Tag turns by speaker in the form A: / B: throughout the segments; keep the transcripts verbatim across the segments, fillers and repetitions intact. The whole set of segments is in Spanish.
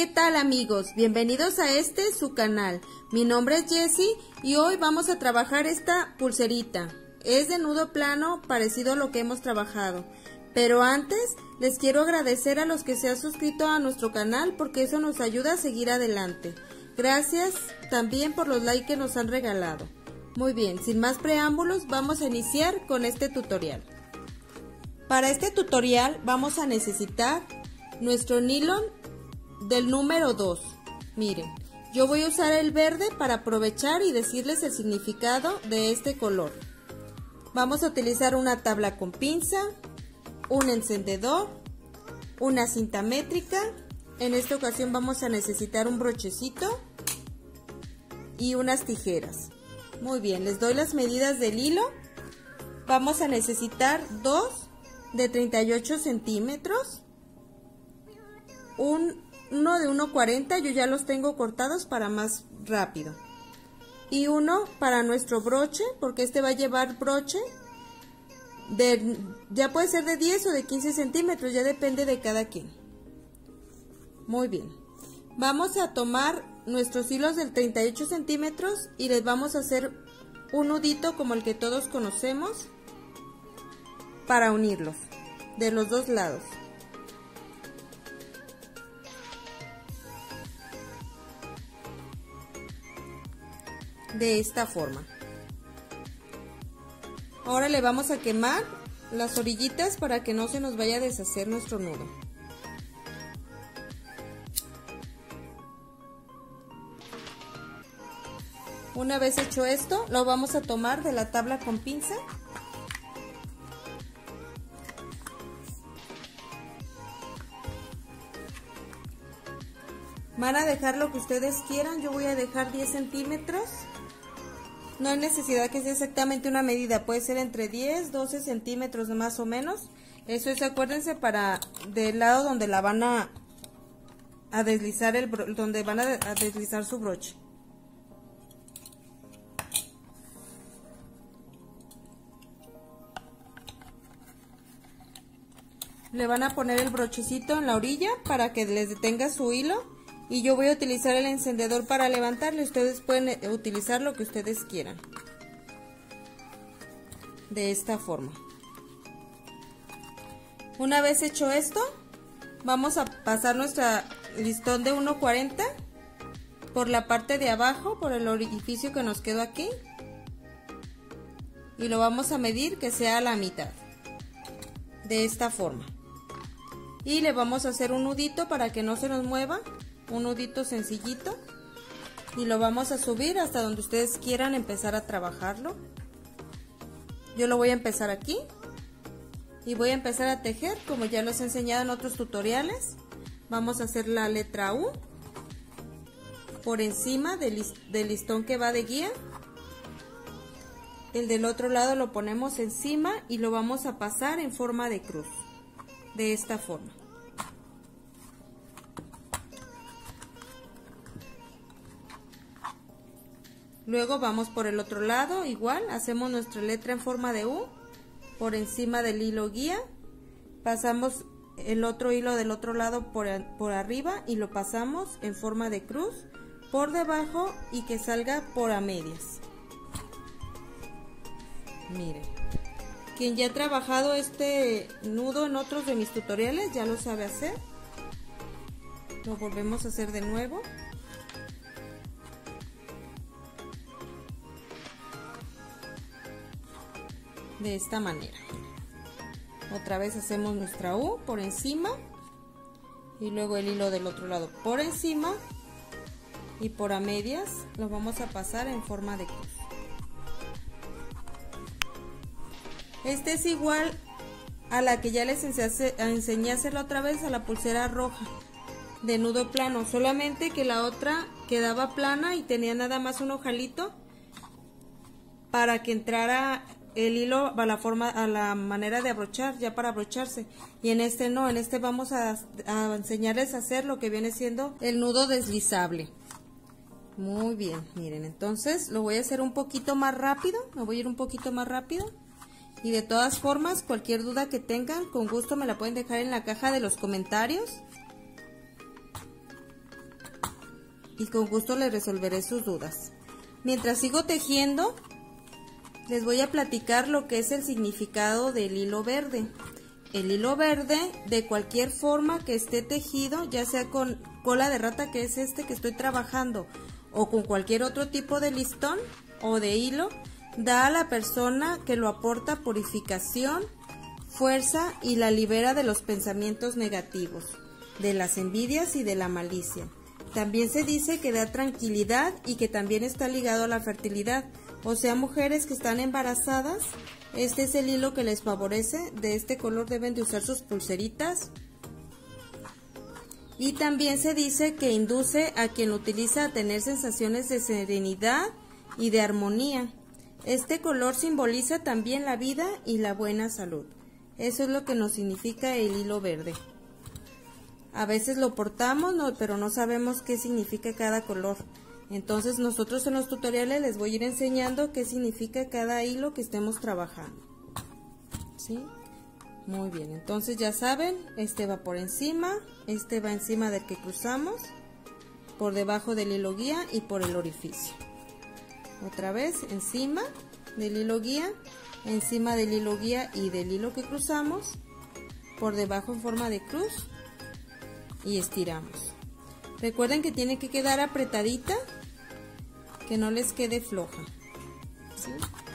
A: ¿Qué tal, amigos? Bienvenidos a este su canal. Mi nombre es Jessie y hoy vamos a trabajar esta pulserita. Es de nudo plano, parecido a lo que hemos trabajado. Pero antes les quiero agradecer a los que se han suscrito a nuestro canal porque eso nos ayuda a seguir adelante. Gracias también por los likes que nos han regalado. Muy bien, sin más preámbulos, vamos a iniciar con este tutorial. Para este tutorial vamos a necesitar nuestro nylon del número dos. Miren, yo voy a usar el verde para aprovechar y decirles el significado de este color. Vamos a utilizar una tabla con pinza, un encendedor, una cinta métrica. En esta ocasión vamos a necesitar un brochecito y unas tijeras. Muy bien, les doy las medidas del hilo. Vamos a necesitar dos de treinta y ocho centímetros, un, uno de uno cuarenta, yo ya los tengo cortados para más rápido, y uno para nuestro broche, porque este va a llevar broche de, ya puede ser de diez o de quince centímetros, ya depende de cada quien. Muy bien, vamos a tomar nuestros hilos del treinta y ocho centímetros y les vamos a hacer un nudito como el que todos conocemos para unirlos de los dos lados. De esta forma. Ahora le vamos a quemar las orillitas para que no se nos vaya a deshacer nuestro nudo. Una vez hecho esto, lo vamos a tomar de la tabla con pinza. Van a dejar lo que ustedes quieran, yo voy a dejar diez centímetros. No hay necesidad que sea exactamente una medida, puede ser entre diez, doce centímetros más o menos. Eso es, acuérdense, para del lado donde la van a, a deslizar, el, donde van a, a deslizar su broche. Le van a poner el brochecito en la orilla para que les detenga su hilo. Y yo voy a utilizar el encendedor para levantarle. Ustedes pueden utilizar lo que ustedes quieran. De esta forma. Una vez hecho esto, vamos a pasar nuestra listón de uno cuarenta por la parte de abajo, por el orificio que nos quedó aquí. Y lo vamos a medir que sea a la mitad. De esta forma. Y le vamos a hacer un nudito para que no se nos mueva. Un nudito sencillito. Y lo vamos a subir hasta donde ustedes quieran empezar a trabajarlo. Yo lo voy a empezar aquí. Y voy a empezar a tejer como ya los he enseñado en otros tutoriales. Vamos a hacer la letra U. Por encima del, list del listón que va de guía. El del otro lado lo ponemos encima y lo vamos a pasar en forma de cruz. De esta forma. Luego vamos por el otro lado, igual, hacemos nuestra letra en forma de U, por encima del hilo guía, pasamos el otro hilo del otro lado por, por arriba y lo pasamos en forma de cruz, por debajo y que salga por a medias. Miren. Quien ya ha trabajado este nudo en otros de mis tutoriales ya lo sabe hacer. Lo volvemos a hacer de nuevo. De esta manera. Otra vez hacemos nuestra U por encima. Y luego el hilo del otro lado por encima. Y por a medias lo vamos a pasar en forma de cruz. Este es igual a la que ya les enseñé a hacerla otra vez, a la pulsera roja de nudo plano, solamente que la otra quedaba plana y tenía nada más un ojalito para que entrara el hilo a la forma, a la manera de abrochar, ya para abrocharse. Y en este no, en este vamos a, a enseñarles a hacer lo que viene siendo el nudo deslizable. Muy bien, miren, entonces lo voy a hacer un poquito más rápido, me voy a ir un poquito más rápido. Y de todas formas, cualquier duda que tengan, con gusto me la pueden dejar en la caja de los comentarios. y con gusto les resolveré sus dudas. Mientras sigo tejiendo, les voy a platicar lo que es el significado del hilo verde. El hilo verde, de cualquier forma que esté tejido, ya sea con cola de rata, que es este que estoy trabajando, o con cualquier otro tipo de listón o de hilo, da a la persona que lo aporta purificación, fuerza y la libera de los pensamientos negativos, de las envidias y de la malicia. También se dice que da tranquilidad y que también está ligado a la fertilidad, o sea, mujeres que están embarazadas, este es el hilo que les favorece. De este color deben de usar sus pulseritas. Y también se dice que induce a quien lo utiliza a tener sensaciones de serenidad y de armonía. Este color simboliza también la vida y la buena salud. Eso es lo que nos significa el hilo verde. A veces lo portamos, no, pero no sabemos qué significa cada color. Entonces nosotros en los tutoriales les voy a ir enseñando qué significa cada hilo que estemos trabajando. ¿Sí? Muy bien, entonces ya saben, este va por encima, este va encima del que cruzamos, por debajo del hilo guía y por el orificio. Otra vez, encima del hilo guía, encima del hilo guía y del hilo que cruzamos, por debajo en forma de cruz y estiramos. Recuerden que tiene que quedar apretadita, que no les quede floja. ¿Sí?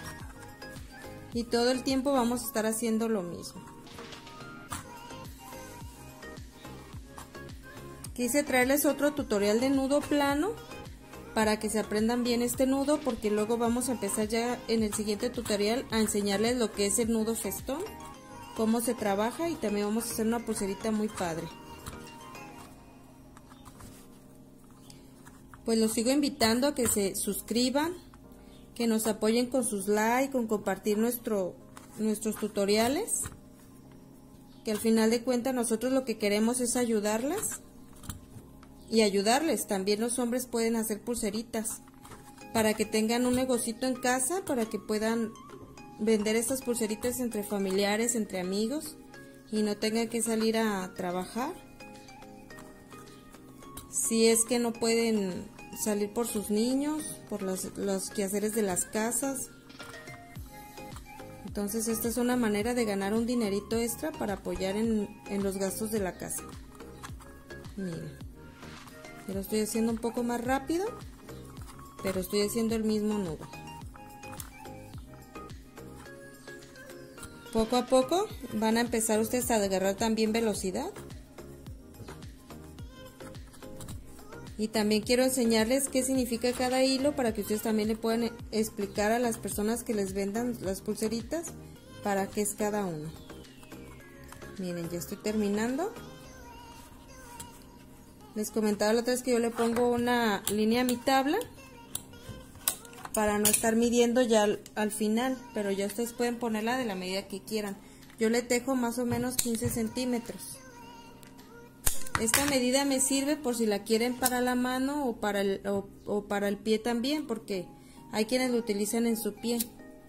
A: Y todo el tiempo vamos a estar haciendo lo mismo. Quise traerles otro tutorial de nudo plano para que se aprendan bien este nudo, porque luego vamos a empezar ya en el siguiente tutorial a enseñarles lo que es el nudo festón, cómo se trabaja, y también vamos a hacer una pulserita muy padre. Pues los sigo invitando a que se suscriban, que nos apoyen con sus likes, con compartir nuestro, nuestros tutoriales, que al final de cuentas nosotros lo que queremos es ayudarlas y ayudarles. También los hombres pueden hacer pulseritas para que tengan un negocito en casa, para que puedan vender estas pulseritas entre familiares, entre amigos, y no tengan que salir a trabajar. Si es que no pueden salir por sus niños, por los, los quehaceres de las casas. Entonces esta es una manera de ganar un dinerito extra para apoyar en, en los gastos de la casa. Miren, yo lo estoy haciendo un poco más rápido, pero estoy haciendo el mismo nudo. Poco a poco van a empezar ustedes a agarrar también velocidad. Y también quiero enseñarles qué significa cada hilo, para que ustedes también le puedan explicar a las personas que les vendan las pulseritas para qué es cada uno. Miren, ya estoy terminando. Les comentaba la otra vez que yo le pongo una línea a mi tabla para no estar midiendo ya al, al final, pero ya ustedes pueden ponerla de la medida que quieran. Yo le tejo más o menos quince centímetros. Esta medida me sirve por si la quieren para la mano o para el, o, o para el pie también, porque hay quienes lo utilizan en su pie.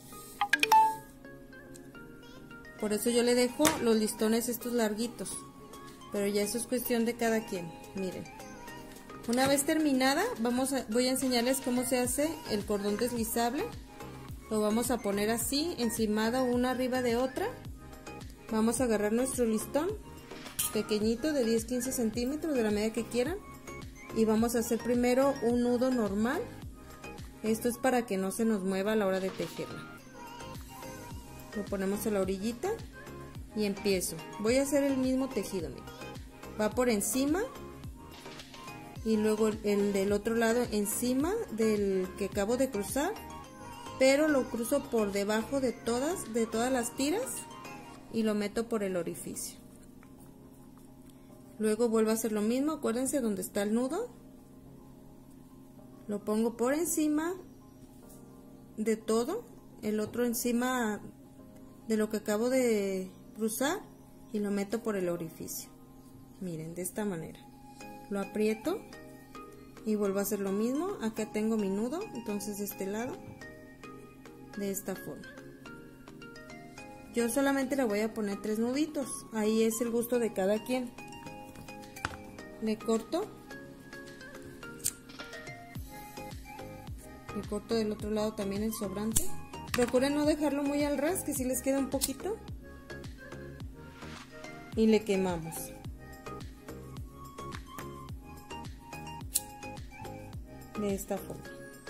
A: Por eso yo le dejo los listones estos larguitos, pero ya eso es cuestión de cada quien. Miren, una vez terminada, vamos a, voy a enseñarles cómo se hace el cordón deslizable. Lo vamos a poner así, encimada una arriba de otra. Vamos a agarrar nuestro listón pequeñito de diez a quince centímetros, de la medida que quieran, y vamos a hacer primero un nudo normal. Esto es para que no se nos mueva a la hora de tejerla. Lo ponemos a la orillita y empiezo. Voy a hacer el mismo tejido, miren. Va por encima y luego el, el del otro lado encima del que acabo de cruzar, pero lo cruzo por debajo de todas, de todas las tiras, y lo meto por el orificio. Luego vuelvo a hacer lo mismo, acuérdense donde está el nudo, lo pongo por encima de todo, el otro encima de lo que acabo de cruzar, y lo meto por el orificio. Miren, de esta manera lo aprieto y vuelvo a hacer lo mismo. Acá tengo mi nudo, entonces de este lado, de esta forma. Yo solamente le voy a poner tres nuditos, ahí es el gusto de cada quien. Le corto Le corto del otro lado también el sobrante. Procuren no dejarlo muy al ras, que si les queda un poquito. Y le quemamos. De esta forma.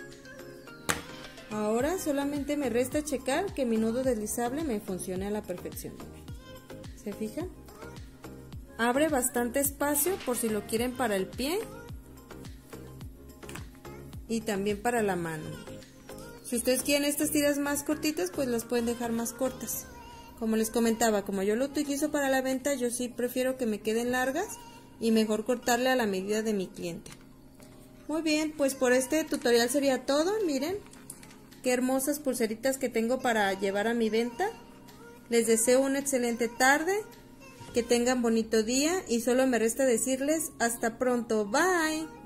A: Ahora solamente me resta checar que mi nudo deslizable me funcione a la perfección. ¿Se fijan? Abre bastante espacio por si lo quieren para el pie y también para la mano. Si ustedes quieren estas tiras más cortitas, pues las pueden dejar más cortas. Como les comentaba, como yo lo utilizo para la venta, yo sí prefiero que me queden largas y mejor cortarle a la medida de mi cliente. Muy bien, pues por este tutorial sería todo. Miren qué hermosas pulseritas que tengo para llevar a mi venta. Les deseo una excelente tarde, que tengan bonito día y solo me resta decirles hasta pronto. Bye.